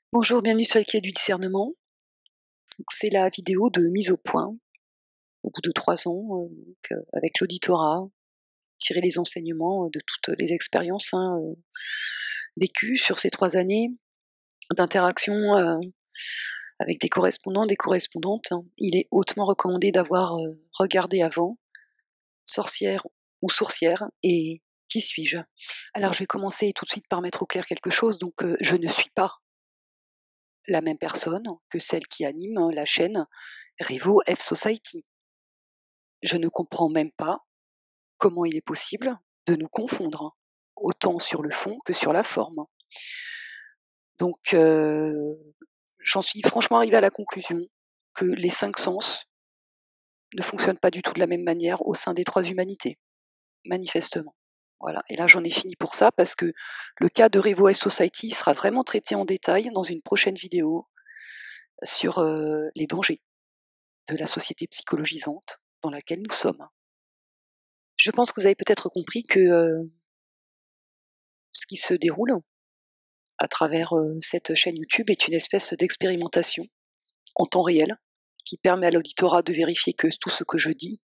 Bonjour, bienvenue sur les clés du discernement. Donc, c'est la vidéo de mise au point, au bout de 3 ans, avec l'auditorat, tirer les enseignements de toutes les expériences vécues sur ces 3 années d'interaction avec des correspondants, des correspondantes. Il est hautement recommandé d'avoir regardé avant, sorcière ou sourcière, et qui suis-je? Alors, je vais commencer tout de suite par mettre au clair quelque chose. Donc, je ne suis pas la même personne que celle qui anime la chaîne Revo F Society. Je ne comprends même pas comment il est possible de nous confondre, autant sur le fond que sur la forme. Donc, j'en suis franchement arrivée à la conclusion que les 5 sens ne fonctionnent pas du tout de la même manière au sein des 3 humanités, manifestement. Voilà, et là j'en ai fini pour ça, parce que le cas de Revo F Society sera vraiment traité en détail dans une prochaine vidéo sur les dangers de la société psychologisante dans laquelle nous sommes. Je pense que vous avez peut-être compris que ce qui se déroule à travers cette chaîne YouTube est une espèce d'expérimentation en temps réel qui permet à l'auditorat de vérifier que tout ce que je dis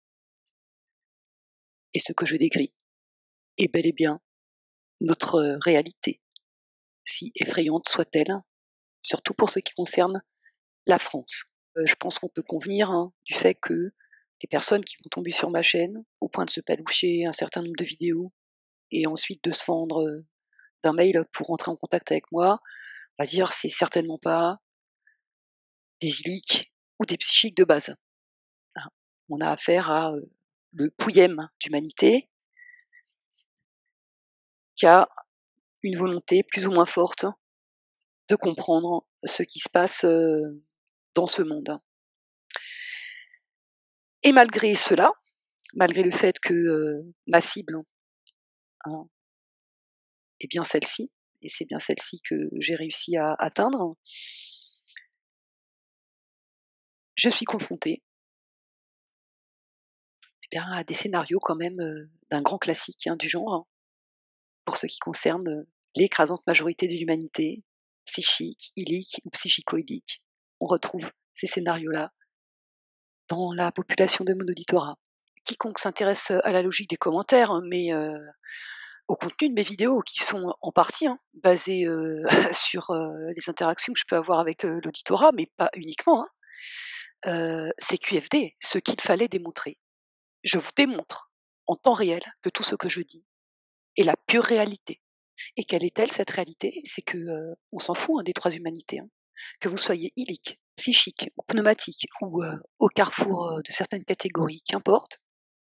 et ce que je décris est bel et bien notre réalité, si effrayante soit-elle, surtout pour ce qui concerne la France. Je pense qu'on peut convenir du fait que les personnes qui vont tomber sur ma chaîne, au point de se paloucher un certain nombre de vidéos et ensuite de se fendre d'un mail pour entrer en contact avec moi, on va dire c'est certainement pas des illiques ou des psychiques de base. On a affaire à le pouillème d'humanité qui a une volonté plus ou moins forte de comprendre ce qui se passe dans ce monde. Et malgré cela, malgré le fait que ma cible est bien celle-ci, et c'est bien celle-ci que j'ai réussi à atteindre, je suis confrontée à des scénarios quand même d'un grand classique du genre, pour ce qui concerne l'écrasante majorité de l'humanité, psychique, illique ou psychico-illique. On retrouve ces scénarios-là dans la population de mon auditorat. Quiconque s'intéresse à la logique des commentaires, mais au contenu de mes vidéos, qui sont en partie basées sur les interactions que je peux avoir avec l'auditorat, mais pas uniquement, c'est QFD, ce qu'il fallait démontrer. Je vous démontre en temps réel que tout ce que je dis est la pure réalité. Et quelle est-elle, cette réalité? C'est que on s'en fout des 3 humanités. Que vous soyez illique, psychique ou pneumatique, ou au carrefour de certaines catégories, qu'importe,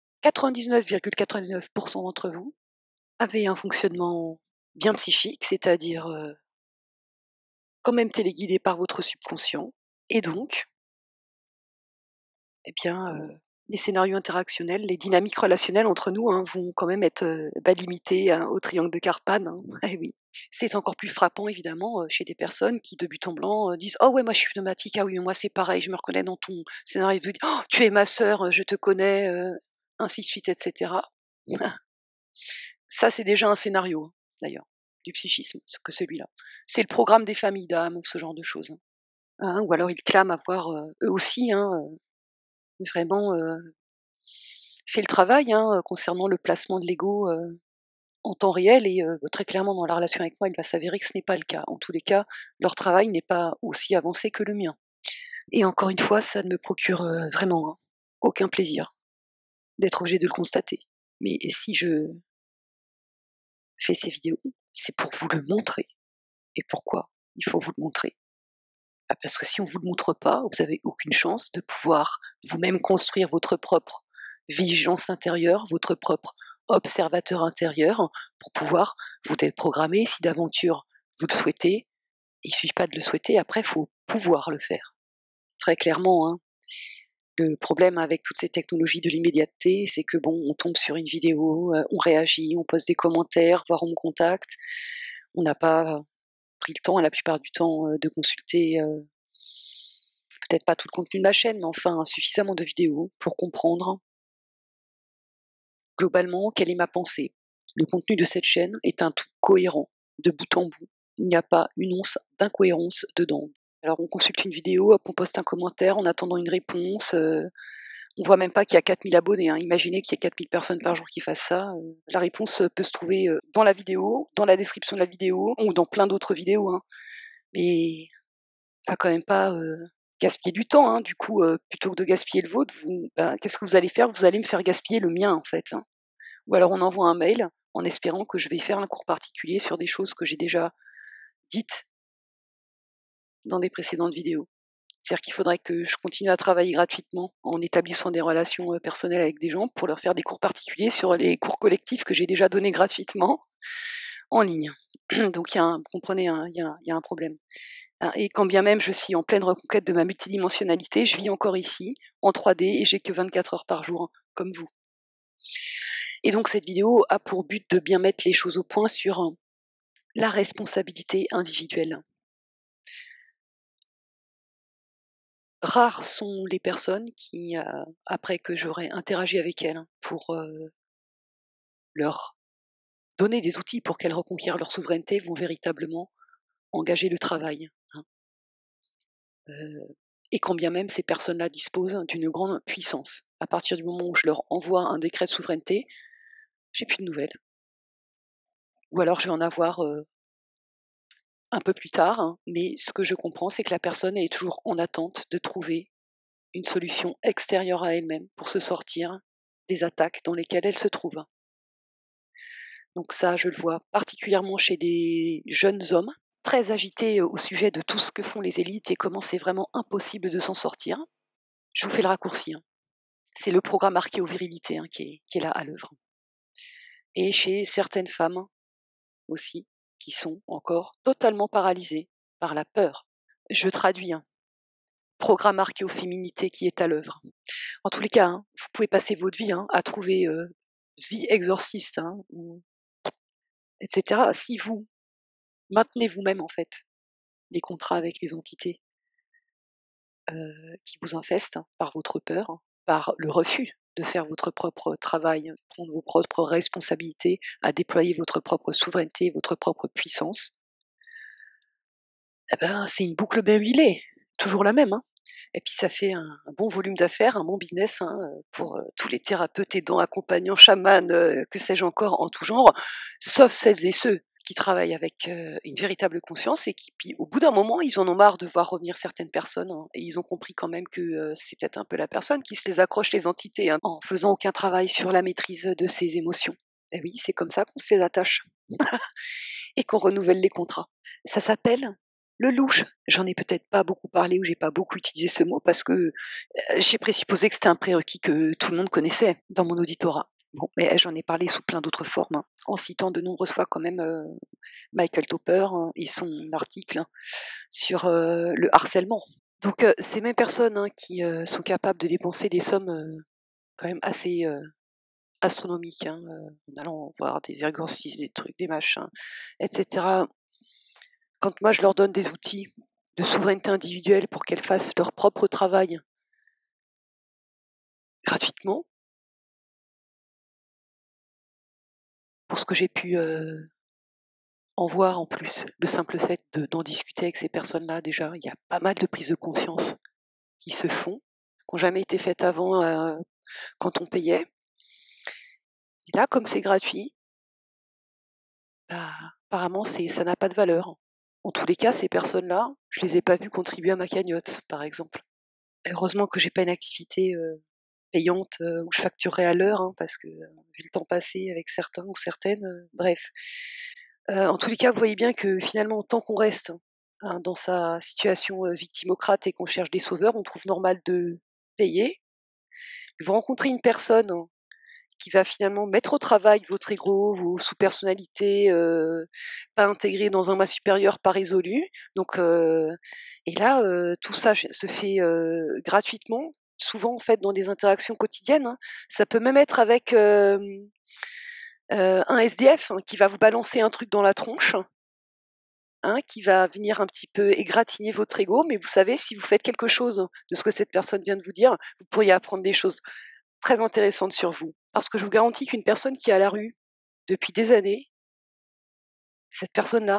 99,99% d'entre vous avez un fonctionnement bien psychique, c'est-à-dire quand même téléguidé par votre subconscient, et donc, eh bien, les scénarios interactionnels, les dynamiques relationnelles entre nous vont quand même être limitées au triangle de Carpan. Eh oui. C'est encore plus frappant évidemment chez des personnes qui de but en blanc disent: «Oh ouais, moi je suis pneumatique, ah oui, mais moi c'est pareil, je me reconnais dans ton scénario de vie. Oh, tu es ma sœur, je te connais», ainsi de suite, et cetera. Ça, c'est déjà un scénario, d'ailleurs, du psychisme, que celui-là. C'est le programme des familles d'âmes ou ce genre de choses. Ou alors ils clament avoir eux aussi vraiment fait le travail concernant le placement de l'ego en temps réel, et très clairement dans la relation avec moi, il va s'avérer que ce n'est pas le cas. En tous les cas, leur travail n'est pas aussi avancé que le mien. Et encore une fois, ça ne me procure vraiment aucun plaisir d'être obligée de le constater. Mais si je fais ces vidéos, c'est pour vous le montrer. Et pourquoi il faut vous le montrer? Parce que si on ne vous le montre pas, vous n'avez aucune chance de pouvoir vous-même construire votre propre vigilance intérieure, votre propre observateur intérieur, pour pouvoir vous déprogrammer si d'aventure vous le souhaitez. Il ne suffit pas de le souhaiter, après il faut pouvoir le faire. Très clairement, le problème avec toutes ces technologies de l'immédiateté, c'est que bon, on tombe sur une vidéo, on réagit, on pose des commentaires, voire on me contacte. On n'a pas pris le temps, la plupart du temps, de consulter peut-être pas tout le contenu de ma chaîne, mais enfin suffisamment de vidéos pour comprendre globalement quelle est ma pensée. Le contenu de cette chaîne est un tout cohérent, de bout en bout. Il n'y a pas une once d'incohérence dedans. Alors on consulte une vidéo, hop, on poste un commentaire en attendant une réponse, on voit même pas qu'il y a 4000 abonnés, hein. Imaginez qu'il y a 4000 personnes par jour qui fassent ça, la réponse, peut se trouver, dans la vidéo, dans la description de la vidéo ou dans plein d'autres vidéos, hein. Mais va quand même pas, gaspiller du temps, hein. Du coup, plutôt que de gaspiller le vôtre, qu'est-ce que vous allez faire? Vous allez me faire gaspiller le mien, en fait, hein. Ou alors on envoie un mail en espérant que je vais faire un cours particulier sur des choses que j'ai déjà dites dans des précédentes vidéos. C'est-à-dire qu'il faudrait que je continue à travailler gratuitement en établissant des relations, personnelles avec des gens pour leur faire des cours particuliers sur les cours collectifs que j'ai déjà donnés gratuitement en ligne. Donc il y a un vous comprenez, hein, il y a un problème. Hein, et quand bien même je suis en pleine reconquête de ma multidimensionnalité, je vis encore ici, en 3D et j'ai que 24 heures par jour, hein, comme vous. Et donc cette vidéo a pour but de bien mettre les choses au point sur, la responsabilité individuelle. Rares sont les personnes qui, après que j'aurai interagi avec elles, pour, leur donner des outils pour qu'elles reconquièrent leur souveraineté, vont véritablement engager le travail, hein. Et quand bien même ces personnes-là disposent d'une grande puissance. À partir du moment où je leur envoie un décret de souveraineté, j'ai plus de nouvelles. Ou alors je vais en avoir, un peu plus tard, hein, mais ce que je comprends, c'est que la personne est toujours en attente de trouver une solution extérieure à elle-même pour se sortir des attaques dans lesquelles elle se trouve. Donc ça, je le vois particulièrement chez des jeunes hommes, très agités au sujet de tout ce que font les élites et comment c'est vraiment impossible de s'en sortir. Je vous fais le raccourci, hein. C'est le programme archéovirilité, hein, qui est là à l'œuvre. Et chez certaines femmes aussi, qui sont encore totalement paralysées par la peur. Je traduis, hein. Programme archéoféminité qui est à l'œuvre. En tous les cas, hein, vous pouvez passer votre vie, hein, à trouver The Exorcist, hein, ou etc. Si vous maintenez vous-même en fait les contrats avec les entités qui vous infestent, hein, par votre peur, hein, par le refus de faire votre propre travail, prendre vos propres responsabilités, à déployer votre propre souveraineté, votre propre puissance, eh ben, c'est une boucle bien huilée, toujours la même, hein. Et puis ça fait un bon volume d'affaires, un bon business, hein, pour, tous les thérapeutes, aidants, accompagnants, chamans, que sais-je encore, en tout genre, sauf celles et ceux qui travaillent avec, une véritable conscience et qui puis au bout d'un moment, ils en ont marre de voir revenir certaines personnes, hein, et ils ont compris quand même que, c'est peut-être un peu la personne qui se les accroche les entités, hein, en faisant aucun travail sur la maîtrise de ses émotions. Et oui, c'est comme ça qu'on se les attache et qu'on renouvelle les contrats. Ça s'appelle le louche. J'en ai peut-être pas beaucoup parlé ou j'ai pas beaucoup utilisé ce mot parce que j'ai présupposé que c'était un prérequis que tout le monde connaissait dans mon auditorat. Bon, mais j'en ai parlé sous plein d'autres formes, hein, en citant de nombreuses fois quand même Michael Topper, hein, et son article, hein, sur le harcèlement. Donc ces mêmes personnes, hein, qui sont capables de dépenser des sommes quand même assez astronomiques, hein, en allant voir des exorcismes, des trucs, des machins, etc. Quand moi je leur donne des outils de souveraineté individuelle pour qu'elles fassent leur propre travail gratuitement, pour ce que j'ai pu, en voir en plus, le simple fait d'en discuter avec ces personnes-là déjà, il y a pas mal de prises de conscience qui se font, qui ont jamais été faites avant, quand on payait. Et là, comme c'est gratuit, bah, apparemment ça n'a pas de valeur. En tous les cas, ces personnes-là, je les ai pas vues contribuer à ma cagnotte, par exemple. Heureusement que j'ai pas une activité, payante, où je facturerai à l'heure, hein, parce que, vu le temps passé avec certains ou certaines, bref. En tous les cas, vous voyez bien que finalement, tant qu'on reste, hein, dans sa situation, victimocrate et qu'on cherche des sauveurs, on trouve normal de payer. Vous rencontrez une personne, hein, qui va finalement mettre au travail votre ego, vos sous-personnalités, pas intégrées dans un moi supérieur, pas résolu. Donc et là, tout ça se fait, gratuitement, souvent en fait dans des interactions quotidiennes, hein. Ça peut même être avec, un SDF, hein, qui va vous balancer un truc dans la tronche, hein, qui va venir un petit peu égratigner votre ego, mais vous savez, si vous faites quelque chose de ce que cette personne vient de vous dire, vous pourriez apprendre des choses très intéressantes sur vous. Parce que je vous garantis qu'une personne qui est à la rue depuis des années, cette personne-là,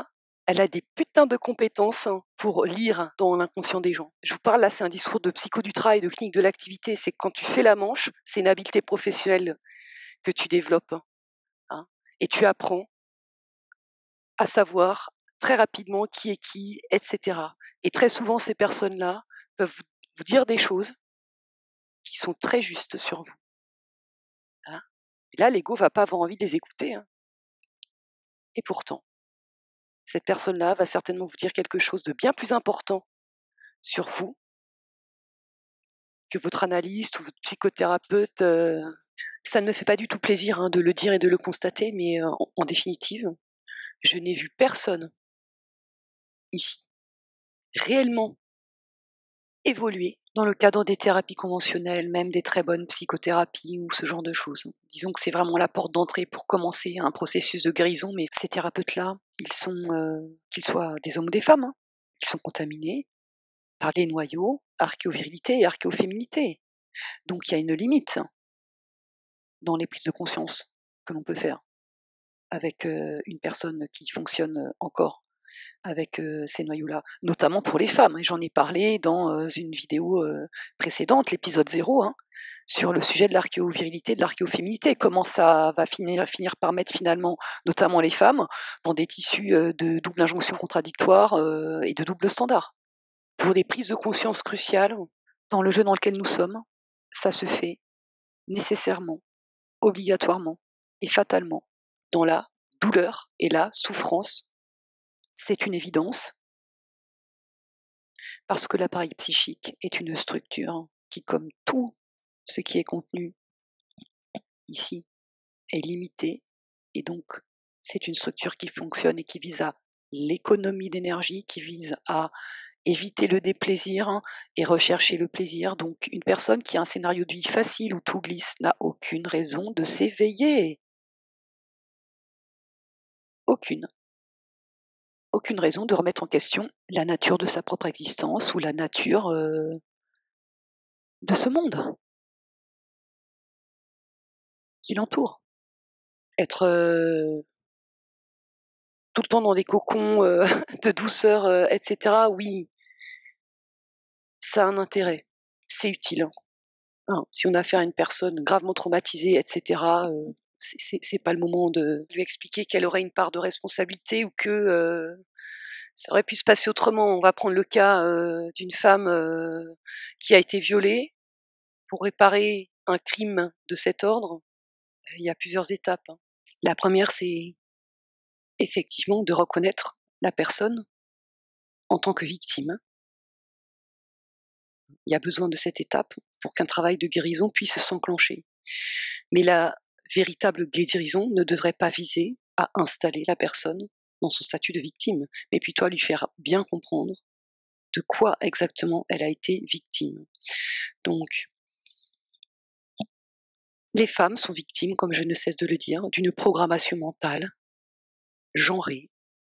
Elle a des putains de compétences pour lire dans l'inconscient des gens. Je vous parle là, c'est un discours de psycho du travail, de clinique de l'activité. C'est quand tu fais la manche, c'est une habileté professionnelle que tu développes. Hein, et tu apprends à savoir très rapidement qui est qui, etc. Et très souvent, ces personnes-là peuvent vous dire des choses qui sont très justes sur vous. Hein. Et là, l'ego va pas avoir envie de les écouter. Hein. Et pourtant, cette personne-là va certainement vous dire quelque chose de bien plus important sur vous que votre analyste ou votre psychothérapeute. Ça ne me fait pas du tout plaisir de le dire et de le constater, mais en définitive, je n'ai vu personne ici réellement évoluer dans le cadre des thérapies conventionnelles, même des très bonnes psychothérapies ou ce genre de choses. Disons que c'est vraiment la porte d'entrée pour commencer un processus de guérison, mais ces thérapeutes-là, ils sont, qu'ils soient des hommes ou des femmes, ils sont contaminés par les noyaux archéovirilité et archéoféminité. Donc il y a une limite dans les prises de conscience que l'on peut faire avec une personne qui fonctionne encore avec ces noyaux-là, notamment pour les femmes. Et j'en ai parlé dans une vidéo précédente, l'épisode 0, sur le sujet de l'archéovirilité, de l'archéoféminité, comment ça va finir par mettre finalement, notamment les femmes, dans des tissus de double injonction contradictoire et de double standard. Pour des prises de conscience cruciales, dans le jeu dans lequel nous sommes, ça se fait nécessairement, obligatoirement et fatalement dans la douleur et la souffrance. C'est une évidence, parce que l'appareil psychique est une structure qui, comme tout ce qui est contenu ici, est limitée, et donc c'est une structure qui fonctionne et qui vise à l'économie d'énergie, qui vise à éviter le déplaisir et rechercher le plaisir. Donc une personne qui a un scénario de vie facile où tout glisse n'a aucune raison de s'éveiller. Aucune. Aucune raison de remettre en question la nature de sa propre existence ou la nature de ce monde qui l'entoure. Être tout le temps dans des cocons de douceur, etc., oui, ça a un intérêt, c'est utile. Si on a affaire à une personne gravement traumatisée, etc., c'est pas le moment de lui expliquer qu'elle aurait une part de responsabilité ou que ça aurait pu se passer autrement. On va prendre le cas d'une femme qui a été violée. Pour réparer un crime de cet ordre, il y a plusieurs étapes. La première, c'est effectivement de reconnaître la personne en tant que victime. Il y a besoin de cette étape pour qu'un travail de guérison puisse s'enclencher. Mais la véritable guérison ne devrait pas viser à installer la personne dans son statut de victime, mais plutôt à lui faire bien comprendre de quoi exactement elle a été victime. Donc, les femmes sont victimes, comme je ne cesse de le dire, d'une programmation mentale, genrée,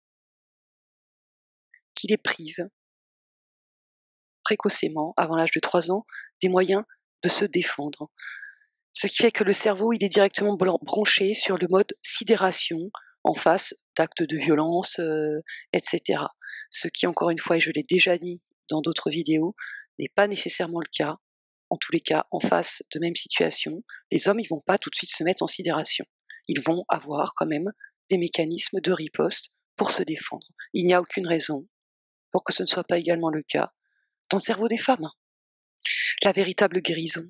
qui les prive précocement, avant l'âge de 3 ans, des moyens de se défendre. Ce qui fait que le cerveau, il est directement branché sur le mode sidération en face d'actes de violence, etc. Ce qui, encore une fois, et je l'ai déjà dit dans d'autres vidéos, n'est pas nécessairement le cas. En tous les cas, en face de même situation, les hommes, ils vont pas tout de suite se mettre en sidération. Ils vont avoir quand même des mécanismes de riposte pour se défendre. Il n'y a aucune raison pour que ce ne soit pas également le cas dans le cerveau des femmes. La véritable guérison,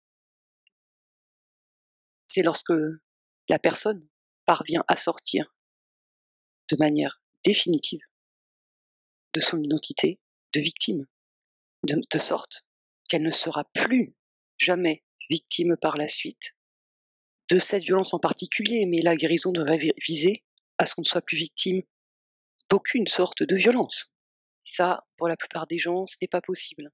c'est lorsque la personne parvient à sortir de manière définitive de son identité de victime, de sorte qu'elle ne sera plus jamais victime par la suite de cette violence en particulier, mais la guérison devrait viser à ce qu'on ne soit plus victime d'aucune sorte de violence. Ça, pour la plupart des gens, ce n'est pas possible.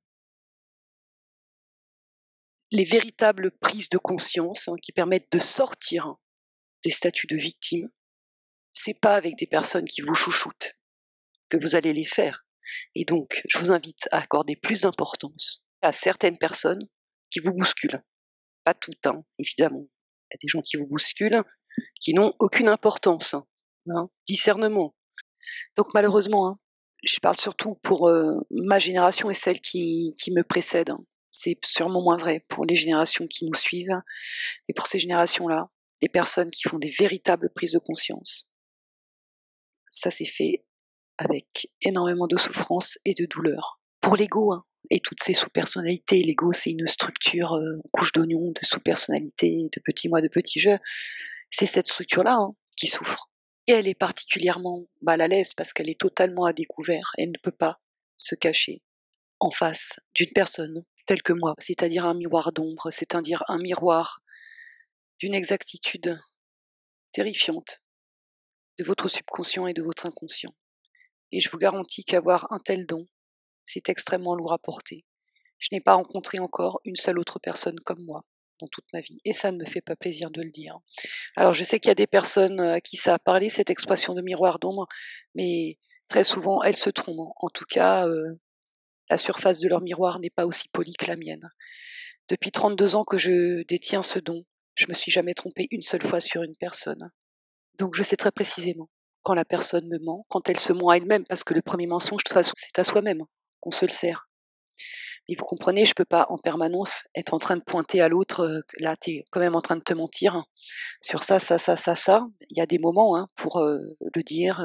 Les véritables prises de conscience qui permettent de sortir des statuts de victime, c'est pas avec des personnes qui vous chouchoutent que vous allez les faire. Et donc, je vous invite à accorder plus d'importance à certaines personnes qui vous bousculent. Pas tout le temps, évidemment. Il y a des gens qui vous bousculent, qui n'ont aucune importance. Discernement. Donc malheureusement, hein, je parle surtout pour ma génération et celle qui me précède, hein. C'est sûrement moins vrai pour les générations qui nous suivent, mais pour ces générations-là, les personnes qui font des véritables prises de conscience, ça s'est fait avec énormément de souffrance et de douleur. Pour l'ego, hein, et toutes ces sous-personnalités, l'ego c'est une structure en couche d'oignon de sous-personnalités, de petits moi, de petits je, c'est cette structure-là hein, qui souffre. Et elle est particulièrement mal à l'aise parce qu'elle est totalement à découvert. Elle ne peut pas se cacher en face d'une personne telle que moi, c'est-à-dire un miroir d'ombre, c'est-à-dire un miroir d'une exactitude terrifiante de votre subconscient et de votre inconscient. Et je vous garantis qu'avoir un tel don, c'est extrêmement lourd à porter. Je n'ai pas rencontré encore une seule autre personne comme moi dans toute ma vie, et ça ne me fait pas plaisir de le dire. Alors je sais qu'il y a des personnes à qui ça a parlé, cette expression de miroir d'ombre, mais très souvent elles se trompent. En tout cas, la surface de leur miroir n'est pas aussi polie que la mienne. Depuis 32 ans que je détiens ce don, je me suis jamais trompée une seule fois sur une personne. Donc je sais très précisément quand la personne me ment, quand elle se ment à elle-même, parce que le premier mensonge, de toute façon, c'est à soi-même qu'on se le sert. Et vous comprenez, je peux pas en permanence être en train de pointer à l'autre, là t'es quand même en train de te mentir sur ça. Il y a des moments pour le dire,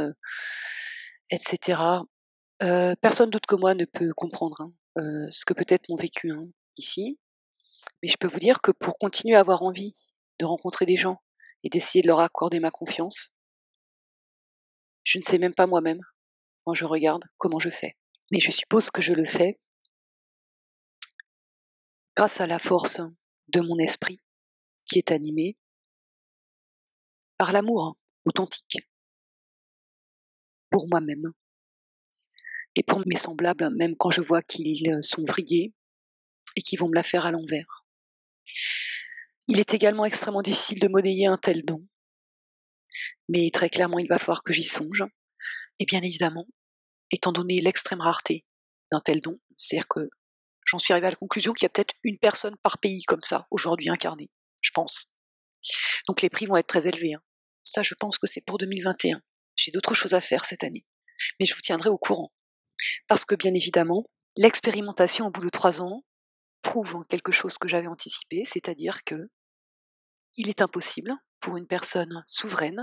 etc. Personne d'autre que moi ne peut comprendre ce que peut être mon vécu ici. Mais je peux vous dire que pour continuer à avoir envie de rencontrer des gens et d'essayer de leur accorder ma confiance, je ne sais même pas moi-même, quand je regarde, comment je fais. Mais je suppose que je le fais grâce à la force de mon esprit qui est animé par l'amour authentique pour moi-même et pour mes semblables, même quand je vois qu'ils sont vrillés et qu'ils vont me la faire à l'envers. Il est également extrêmement difficile de monnayer un tel don, mais très clairement il va falloir que j'y songe. Et bien évidemment, étant donné l'extrême rareté d'un tel don, c'est-à-dire que j'en suis arrivée à la conclusion qu'il y a peut-être une personne par pays comme ça, aujourd'hui incarnée, je pense. Donc les prix vont être très élevés. Ça, je pense que c'est pour 2021. J'ai d'autres choses à faire cette année. Mais je vous tiendrai au courant. Parce que bien évidemment, l'expérimentation au bout de 3 ans prouve quelque chose que j'avais anticipé, c'est-à-dire que il est impossible pour une personne souveraine,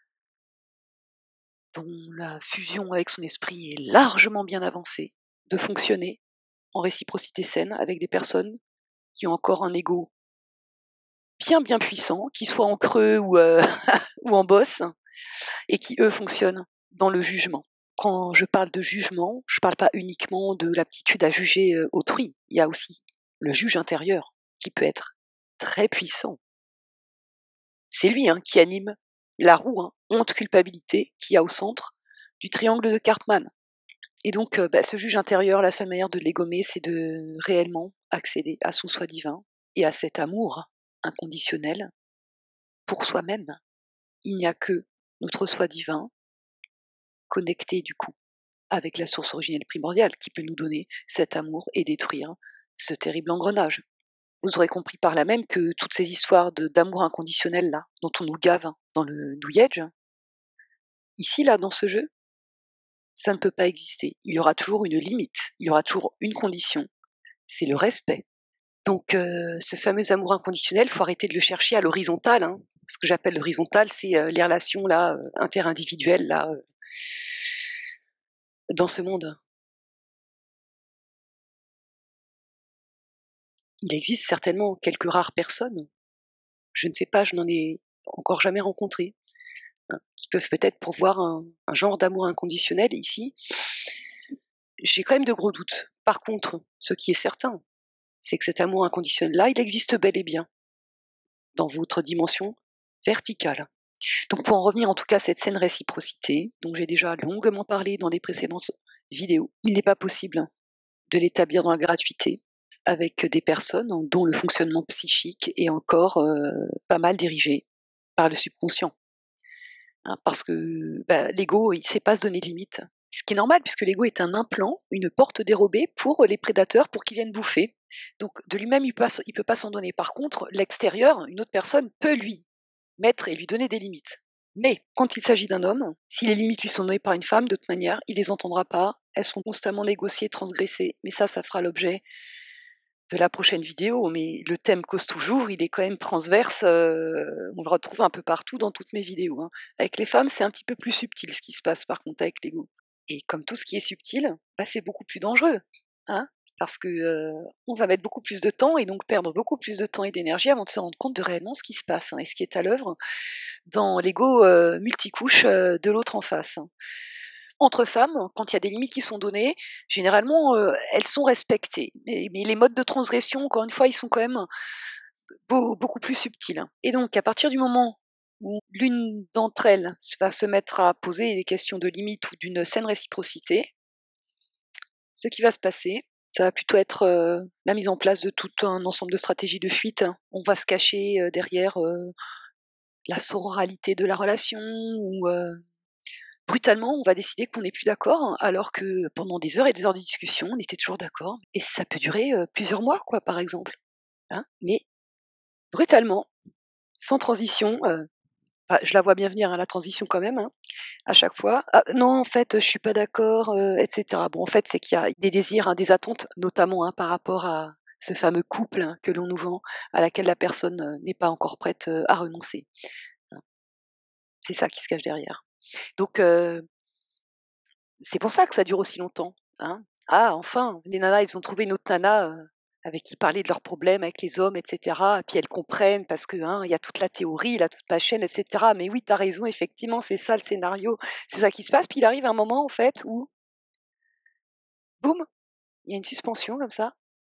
dont la fusion avec son esprit est largement bien avancée, de fonctionner en réciprocité saine avec des personnes qui ont encore un ego bien puissant, qui soit en creux ou, ou en bosse, et qui eux fonctionnent dans le jugement. Quand je parle de jugement, je ne parle pas uniquement de l'aptitude à juger autrui, il y a aussi le juge intérieur qui peut être très puissant. C'est lui qui anime la roue, honte, culpabilité, qui a au centre du triangle de Karpman. Et donc ce juge intérieur, la seule manière de le gommer, c'est de réellement accéder à son soi divin et à cet amour inconditionnel pour soi-même. Il n'y a que notre soi divin connecté du coup avec la source originelle primordiale qui peut nous donner cet amour et détruire ce terrible engrenage. Vous aurez compris par là même que toutes ces histoires d'amour inconditionnel là, dont on nous gave dans le New Age, ici là dans ce jeu, ça ne peut pas exister. Il y aura toujours une limite, il y aura toujours une condition, c'est le respect. Donc ce fameux amour inconditionnel, il faut arrêter de le chercher à l'horizontale. Ce que j'appelle l'horizontale, c'est les relations là interindividuelles là dans ce monde. Il existe certainement quelques rares personnes, je ne sais pas, je n'en ai encore jamais rencontré, qui peuvent peut-être pourvoir un genre d'amour inconditionnel ici. J'ai quand même de gros doutes. Par contre, ce qui est certain, c'est que cet amour inconditionnel-là, il existe bel et bien dans votre dimension verticale. Donc pour en revenir en tout cas à cette saine réciprocité, dont j'ai déjà longuement parlé dans des précédentes vidéos, il n'est pas possible de l'établir dans la gratuité avec des personnes dont le fonctionnement psychique est encore pas mal dirigé par le subconscient. Parce que l'ego, il ne sait pas se donner de limite. Ce qui est normal, puisque l'ego est un implant, une porte dérobée pour les prédateurs, pour qu'ils viennent bouffer. Donc de lui-même, il peut pas s'en donner. Par contre, l'extérieur, une autre personne peut lui mettre et lui donner des limites. Mais quand il s'agit d'un homme, si les limites lui sont données par une femme, de toute manière, il les entendra pas. Elles sont constamment négociées, transgressées. Mais ça fera l'objet de la prochaine vidéo. Mais le thème cause toujours, il est quand même transverse. On le retrouve un peu partout dans toutes mes vidéos, hein. Avec les femmes, c'est un petit peu plus subtil ce qui se passe par contre avec l'ego. Et comme tout ce qui est subtil, bah, c'est beaucoup plus dangereux, hein, parce que on va mettre beaucoup plus de temps et donc perdre beaucoup plus de temps et d'énergie avant de se rendre compte de réellement ce qui se passe, hein, et ce qui est à l'œuvre dans l'ego multicouche de l'autre en face, hein. Entre femmes, quand il y a des limites qui sont données, généralement, elles sont respectées. Mais les modes de transgression, encore une fois, ils sont quand même beaucoup plus subtils, hein. Et donc, à partir du moment où l'une d'entre elles va se mettre à poser des questions de limites ou d'une saine réciprocité, ce qui va se passer, ça va plutôt être la mise en place de tout un ensemble de stratégies de fuite. On va se cacher derrière la sororalité de la relation ou brutalement, on va décider qu'on n'est plus d'accord, alors que pendant des heures et des heures de discussion, on était toujours d'accord. Et ça peut durer plusieurs mois, quoi, par exemple, hein. Mais brutalement, sans transition, je la vois bien venir, hein, la transition quand même, hein, à chaque fois. Ah, non, en fait, je suis pas d'accord, etc. Bon, en fait, c'est qu'il y a des désirs, hein, des attentes, notamment par rapport à ce fameux couple, hein, que l'on nous vend, à laquelle la personne n'est pas encore prête à renoncer, hein. C'est ça qui se cache derrière. Donc, c'est pour ça que ça dure aussi longtemps, hein. Ah, enfin, les nanas, ils ont trouvé une autre nana avec qui parler de leurs problèmes avec les hommes, etc. Et puis elles comprennent parce que, hein, il y a toute la théorie, là, toute ma chaîne, etc. Mais oui, t'as raison, effectivement, c'est ça le scénario, c'est ça qui se passe. Puis il arrive un moment, en fait, où, boum, il y a une suspension comme ça.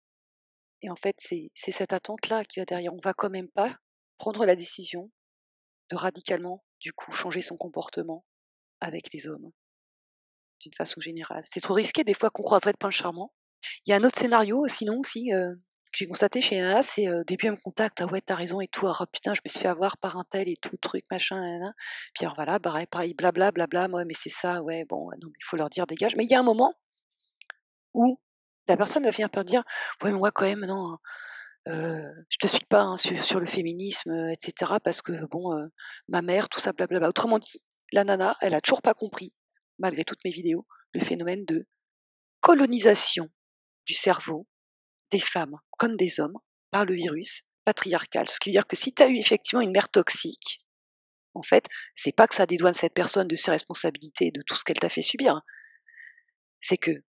Et en fait, c'est cette attente-là qui va derrière. On va quand même pas prendre la décision de radicalement, du coup, changer son comportement avec les hommes, d'une façon générale. C'est trop risqué, des fois, qu'on croiserait le prince charmant. Il y a un autre scénario, sinon aussi, que j'ai constaté chez Nana, c'est, au début, elle me contacte: «Ah ouais, tu raison et tout, oh putain, je me suis fait avoir par un tel et tout, truc, machin, nin Puis alors voilà, pareil, blabla, blabla, «Ouais, mais c'est ça, ouais, bon, non, mais il faut leur dire: «Dégage». Mais il y a un moment où la personne va finir par dire: «Ouais, mais moi quand même, non, je te suis pas, hein, sur le féminisme, et cetera, parce que bon, ma mère, tout ça, blablabla». Autrement dit, la nana, elle a toujours pas compris, malgré toutes mes vidéos, le phénomène de colonisation du cerveau des femmes comme des hommes par le virus patriarcal. Ce qui veut dire que si tu as eu effectivement une mère toxique, en fait, c'est pas que ça dédouane cette personne de ses responsabilités et de tout ce qu'elle t'a fait subir, c'est que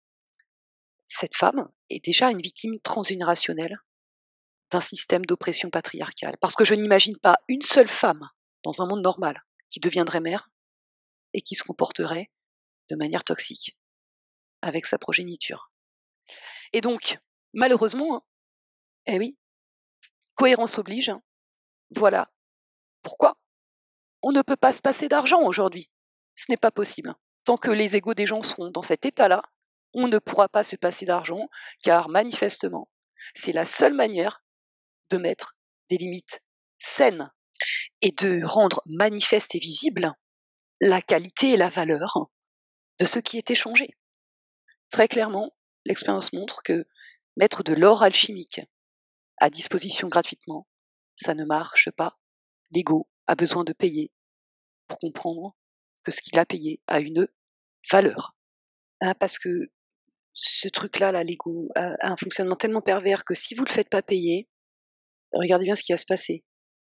cette femme est déjà une victime transgénérationnelle d'un système d'oppression patriarcale. Parce que je n'imagine pas une seule femme dans un monde normal qui deviendrait mère et qui se comporterait de manière toxique avec sa progéniture. Et donc, malheureusement, hein, eh oui, cohérence oblige, hein, voilà pourquoi on ne peut pas se passer d'argent aujourd'hui. Ce n'est pas possible. Tant que les égos des gens seront dans cet état-là, on ne pourra pas se passer d'argent, car manifestement, c'est la seule manière de mettre des limites saines et de rendre manifeste et visible la qualité et la valeur de ce qui est échangé. Très clairement, l'expérience montre que mettre de l'or alchimique à disposition gratuitement, ça ne marche pas. L'ego a besoin de payer pour comprendre que ce qu'il a payé a une valeur. Hein, parce que ce truc-là, là, l'ego, a un fonctionnement tellement pervers que si vous ne le faites pas payer, regardez bien ce qui va se passer.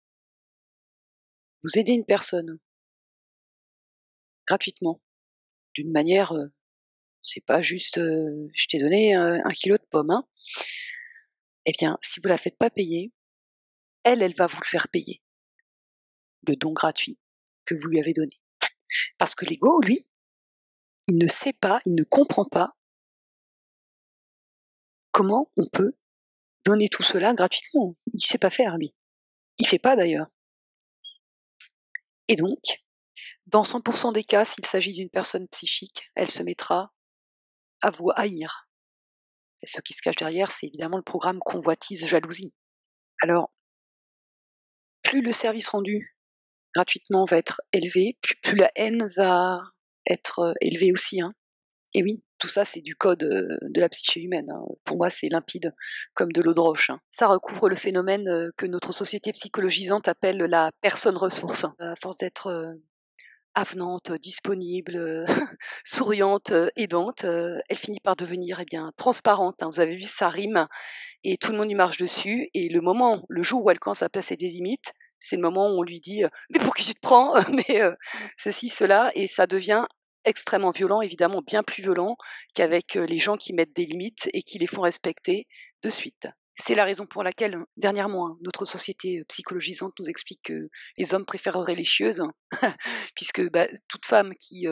Vous aidez une personne gratuitement, d'une manière, c'est pas juste je t'ai donné 1 kilo de pommes, hein. Eh bien, si vous la faites pas payer, elle va vous le faire payer, le don gratuit que vous lui avez donné. Parce que l'ego, lui, il ne sait pas, il ne comprend pas comment on peut donner tout cela gratuitement. Il sait pas faire, lui. Il fait pas d'ailleurs. Et donc, dans 100% des cas, s'il s'agit d'une personne psychique, elle se mettra à vous haïr. Et ce qui se cache derrière, c'est évidemment le programme convoitise-jalousie. Alors, plus le service rendu gratuitement va être élevé, plus la haine va être élevée aussi, hein. Et oui, tout ça, c'est du code de la psyché humaine, hein. Pour moi, c'est limpide comme de l'eau de roche, hein. Ça recouvre le phénomène que notre société psychologisante appelle la personne ressource, hein. À force d'être avenante, disponible, souriante, aidante, elle finit par devenir, eh bien, transparente, hein. Vous avez vu, ça rime et tout le monde lui marche dessus et le jour où elle commence à placer des limites, c'est le moment où on lui dit, «Mais pour qui tu te prends?» mais ceci, cela et ça devient extrêmement violent, évidemment bien plus violent qu'avec, les gens qui mettent des limites et qui les font respecter de suite. C'est la raison pour laquelle, dernièrement, hein, notre société, psychologisante nous explique que les hommes préféreraient les chieuses, puisque, bah, toute femme qui,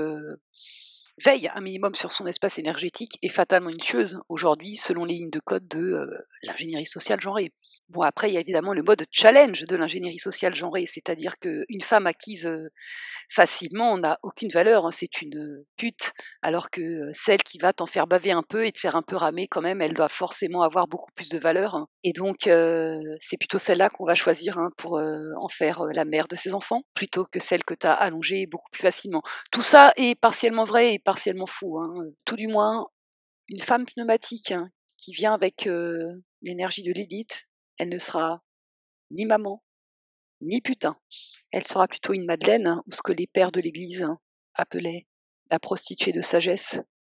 veille un minimum sur son espace énergétique est fatalement une chieuse aujourd'hui, selon les lignes de code de, l'ingénierie sociale genrée. Bon après, il y a évidemment le mode challenge de l'ingénierie sociale genrée, c'est-à-dire qu'une femme acquise, facilement n'a aucune valeur, hein, c'est une, pute, alors que, celle qui va t'en faire baver un peu et te faire un peu ramer quand même, elle doit forcément avoir beaucoup plus de valeur, hein et donc c'est plutôt celle-là qu'on va choisir, hein, pour, en faire, la mère de ses enfants, plutôt que celle que tu as allongée beaucoup plus facilement. Tout ça est partiellement vrai et partiellement faux, hein, tout du moins, une femme pneumatique, hein, qui vient avec, l'énergie de Lilith, elle ne sera ni maman, ni putain. Elle sera plutôt une madeleine, hein, ou ce que les pères de l'Église, hein, appelaient la prostituée de sagesse.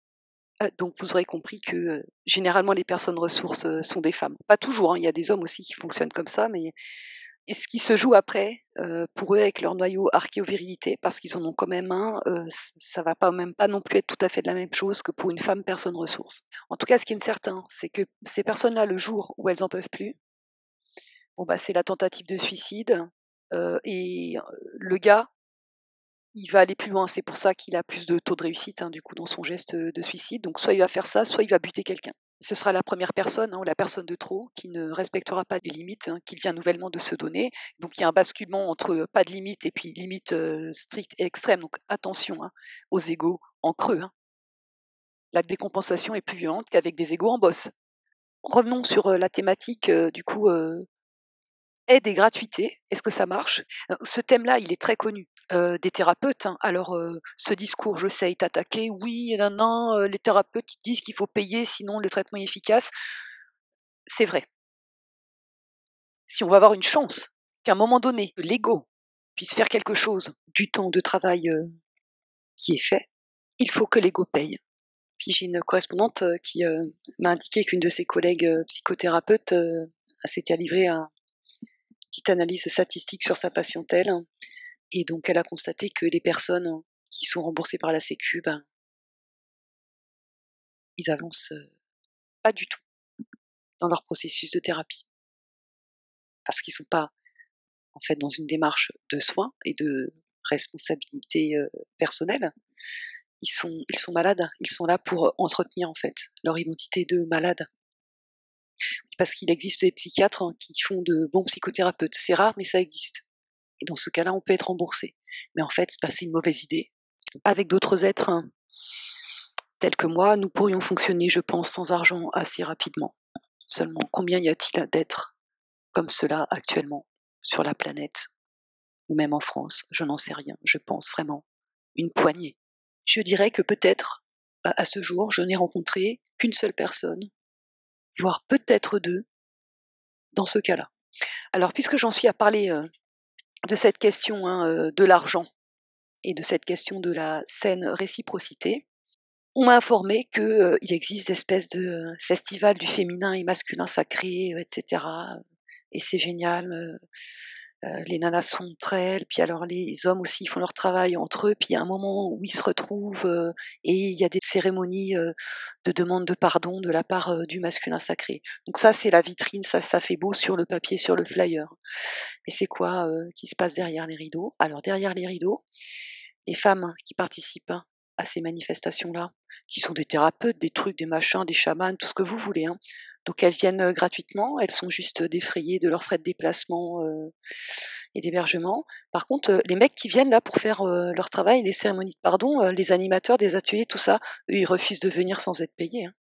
Donc vous aurez compris que, généralement les personnes ressources, sont des femmes. Pas toujours, hein, il y a des hommes aussi qui fonctionnent comme ça, mais et ce qui se joue après, pour eux avec leur noyau archéo-virilité, parce qu'ils en ont quand même un, ça va pas même pas non plus être tout à fait de la même chose que pour une femme personne ressource. En tout cas, ce qui est certain, c'est que ces personnes-là, le jour où elles en peuvent plus, bon bah, c'est la tentative de suicide, et le gars, il va aller plus loin. C'est pour ça qu'il a plus de taux de réussite, hein, du coup, dans son geste, de suicide. Donc soit il va faire ça, soit il va buter quelqu'un. Ce sera la première personne, hein, ou la personne de trop qui ne respectera pas les limites, hein, qu'il vient nouvellement de se donner. Donc il y a un basculement entre, pas de limite et puis limite, stricte et extrême. Donc attention, hein, aux égos en creux, hein. La décompensation est plus violente qu'avec des égos en bosse. Revenons sur, la thématique, du coup, aide et gratuité. Est-ce que ça marche? Ce thème-là, il est très connu, des thérapeutes, hein. Alors, ce discours: «Je sais t'attaquer, oui, nin nin, les thérapeutes, ils disent qu'il faut payer sinon le traitement est efficace». C'est vrai. Si on veut avoir une chance qu'à un moment donné, l'ego puisse faire quelque chose du temps de travail, qui est fait, il faut que l'ego paye. Puis j'ai une correspondante, qui, m'a indiqué qu'une de ses collègues, psychothérapeutes, s'était livrée à une petite analyse statistique sur sa patientèle. Et donc elle a constaté que les personnes qui sont remboursées par la sécu, ben, ils avancent, pas du tout dans leur processus de thérapie. Parce qu'ils sont pas, en fait, dans une démarche de soins et de responsabilité, personnelle. Ils sont malades. Ils sont là pour, entretenir, en fait, leur identité de malade. Parce qu'il existe des psychiatres, hein, qui font de bons psychothérapeutes. C'est rare, mais ça existe. Et dans ce cas-là, on peut être remboursé. Mais en fait, bah, c'est une mauvaise idée. Avec d'autres êtres, hein, tels que moi, nous pourrions fonctionner, je pense, sans argent assez rapidement. Seulement, combien y a-t-il d'êtres comme cela actuellement sur la planète, ou même en France? Je n'en sais rien, je pense vraiment une poignée. Je dirais que peut-être, à ce jour, je n'ai rencontré qu'une seule personne, voire peut-être 2, dans ce cas-là. Alors puisque j'en suis à parler, de cette question, hein, de l'argent et de cette question de la saine réciprocité, on m'a informé que, il existe des espèces de, festivals du féminin et masculin sacré, et cetera, et c'est génial, les nanas sont entre elles, puis alors les hommes aussi font leur travail entre eux, puis il y a un moment où ils se retrouvent, et il y a des cérémonies, de demande de pardon de la part, du masculin sacré. Donc ça, c'est la vitrine, ça fait beau sur le papier, sur le flyer. Et c'est quoi, qui se passe derrière les rideaux? Alors derrière les rideaux, les femmes qui participent, hein, à ces manifestations-là, qui sont des thérapeutes, des trucs, des machins, des chamans, tout ce que vous voulez, hein. Donc elles viennent, gratuitement, elles sont juste, défrayées de leurs frais de déplacement, et d'hébergement. Par contre, les mecs qui viennent là pour faire, leur travail, les cérémonies de pardon, les animateurs des ateliers, tout ça, eux, ils refusent de venir sans être payés, hein.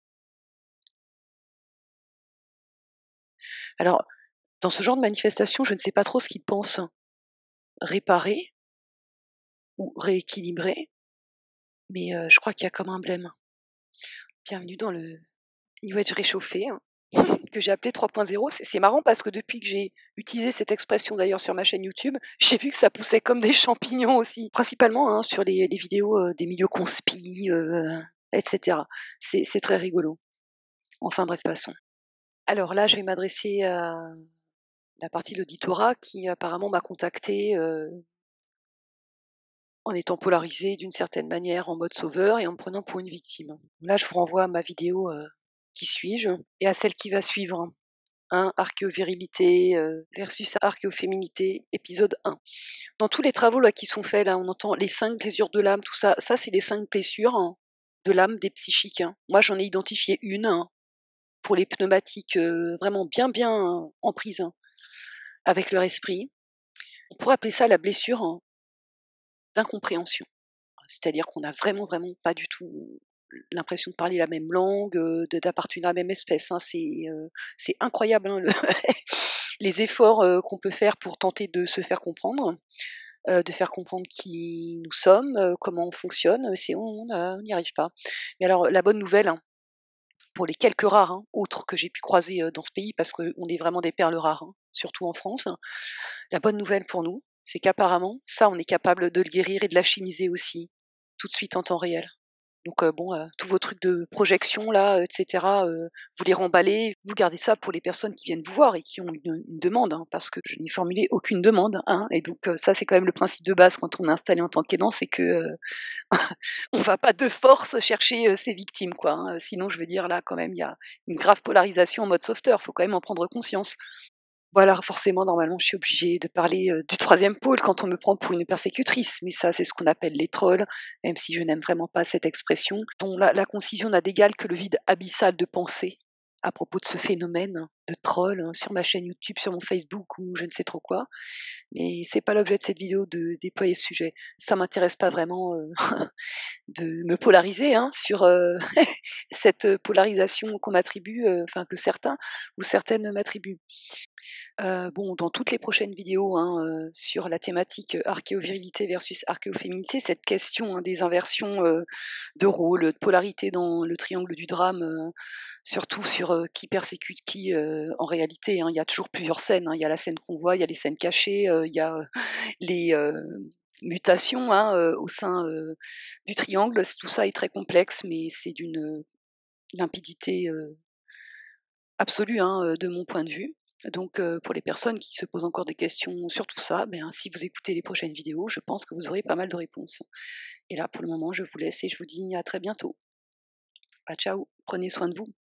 Alors, dans ce genre de manifestation, je ne sais pas trop ce qu'ils pensent. Réparer ou rééquilibrer, mais je crois qu'il y a comme un blême. Bienvenue dans le New Age réchauffé, hein. que j'ai appelé 3.0. C'est marrant parce que depuis que j'ai utilisé cette expression d'ailleurs sur ma chaîne YouTube, j'ai vu que ça poussait comme des champignons aussi, principalement hein, sur les vidéos des milieux conspi, etc. C'est très rigolo. Enfin bref, passons. Alors là, je vais m'adresser à la partie de l'auditorat qui apparemment m'a contactée en étant polarisée d'une certaine manière en mode sauveur et en me prenant pour une victime. Là, je vous renvoie à ma vidéo Qui suis-je et à celle qui va suivre. Hein, archéovirilité versus archéoféminité, épisode 1. Dans tous les travaux là qui sont faits, là, on entend les 5 blessures de l'âme, tout ça. Ça, c'est les 5 blessures hein, de l'âme des psychiques. Hein. Moi, j'en ai identifié une hein, pour les pneumatiques vraiment bien en prise hein, avec leur esprit. On pourrait appeler ça la blessure hein, d'incompréhension. C'est-à-dire qu'on n'a vraiment pas du tout l'impression de parler la même langue, d'appartenir à la même espèce. Hein. C'est incroyable hein, les efforts qu'on peut faire pour tenter de se faire comprendre, de faire comprendre qui nous sommes, comment on fonctionne. On n'y arrive pas. Mais alors la bonne nouvelle, hein, pour les quelques rares hein, autres que j'ai pu croiser dans ce pays, parce qu'on est vraiment des perles rares, hein, surtout en France, la bonne nouvelle pour nous, c'est qu'apparemment, ça, on est capable de le guérir et de l'achemiser aussi, tout de suite en temps réel. Donc tous vos trucs de projection là, etc., vous les remballez, vous gardez ça pour les personnes qui viennent vous voir et qui ont une demande, hein, parce que je n'ai formulé aucune demande, hein, et donc ça c'est quand même le principe de base quand on est installé en tant qu'aidant, c'est que on va pas de force chercher ses victimes, quoi. Hein. Sinon, je veux dire là quand même, il y a une grave polarisation en mode sauveteur, faut quand même en prendre conscience. Voilà, forcément, normalement, je suis obligée de parler du troisième pôle quand on me prend pour une persécutrice, mais ça, c'est ce qu'on appelle les trolls, même si je n'aime vraiment pas cette expression, dont la concision n'a d'égal que le vide abyssal de pensée à propos de ce phénomène de troll hein, sur ma chaîne YouTube, sur mon Facebook ou je ne sais trop quoi. Mais c'est pas l'objet de cette vidéo de déployer ce sujet. Ça m'intéresse pas vraiment de me polariser hein, sur cette polarisation qu'on m'attribue, enfin que certains ou certaines m'attribuent. Bon, dans toutes les prochaines vidéos hein, sur la thématique archéovirilité versus archéoféminité, cette question hein, des inversions de rôle, de polarité dans le triangle du drame, surtout sur qui persécute qui en réalité. Hein, il y a toujours plusieurs scènes. Hein, il y a la scène qu'on voit, il y a les scènes cachées, il y a les mutations hein, au sein du triangle. Tout ça est très complexe, mais c'est d'une limpidité absolue hein, de mon point de vue. Donc pour les personnes qui se posent encore des questions sur tout ça, ben, si vous écoutez les prochaines vidéos, je pense que vous aurez pas mal de réponses. Et là, pour le moment, je vous laisse et je vous dis à très bientôt. Ah ciao, prenez soin de vous.